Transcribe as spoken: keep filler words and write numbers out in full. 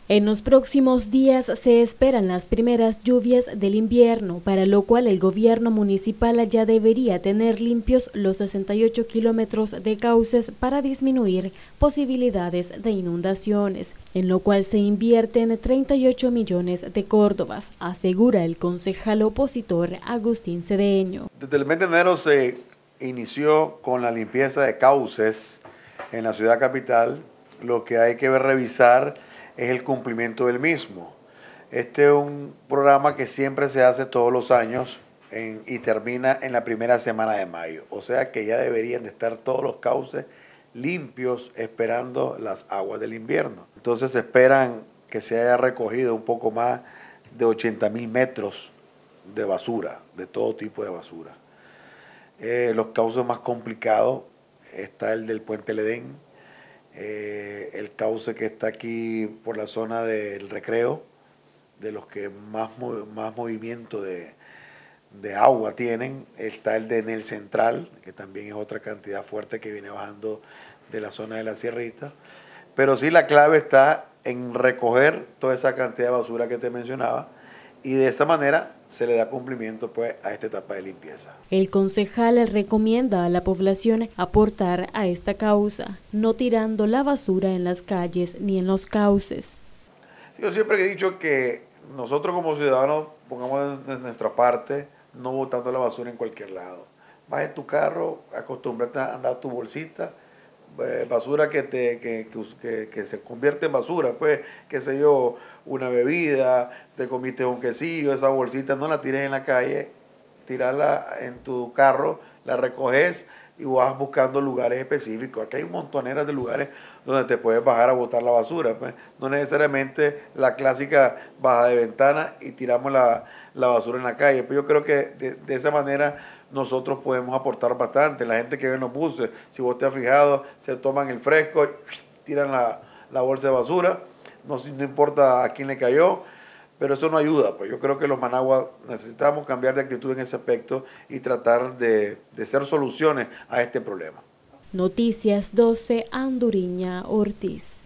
En los próximos días se esperan las primeras lluvias del invierno, para lo cual el gobierno municipal ya debería tener limpios los sesenta y ocho kilómetros de cauces para disminuir posibilidades de inundaciones, en lo cual se invierten treinta y ocho millones de córdobas, asegura el concejal opositor Agustín Cedeño. Desde el mes de enero se inició con la limpieza de cauces en la ciudad capital. Lo que hay que revisar es el cumplimiento del mismo. Este es un programa que siempre se hace todos los años en, y termina en la primera semana de mayo. O sea que ya deberían de estar todos los cauces limpios esperando las aguas del invierno. Entonces se esperan que se haya recogido un poco más de ochenta mil metros de basura, de todo tipo de basura. Eh, los cauces más complicados está el del Puente El Edén, Eh, el cauce que está aquí por la zona del Recreo, de los que más, más movimiento de, de agua tienen, está el de Enel Central, que también es otra cantidad fuerte que viene bajando de la zona de la Sierrita. Pero sí, la clave está en recoger toda esa cantidad de basura que te mencionaba, y de esta manera se le da cumplimiento pues a esta etapa de limpieza. El concejal recomienda a la población aportar a esta causa, no tirando la basura en las calles ni en los cauces. Sí, yo siempre he dicho que nosotros como ciudadanos pongamos de nuestra parte, no botando la basura en cualquier lado. Vas en tu carro, acostúmbrate a andar tu bolsita, Eh, basura que, te, que, que, que se convierte en basura, pues, qué sé yo, una bebida, te comiste un quesillo, esa bolsita no la tires en la calle, tirarla en tu carro, la recoges y vas buscando lugares específicos. Aquí hay un montonera de lugares donde te puedes bajar a botar la basura, pues, no necesariamente la clásica baja de ventana y tiramos la, la basura en la calle. Pues yo creo que de, de esa manera nosotros podemos aportar bastante. La gente que ve en los buses, si vos te has fijado, se toman el fresco y tiran la, la bolsa de basura, no, no importa a quién le cayó, pero eso no ayuda. Pues yo creo que los Managua necesitamos cambiar de actitud en ese aspecto y tratar de, de hacer soluciones a este problema. Noticias doce, Anduriña Ortiz.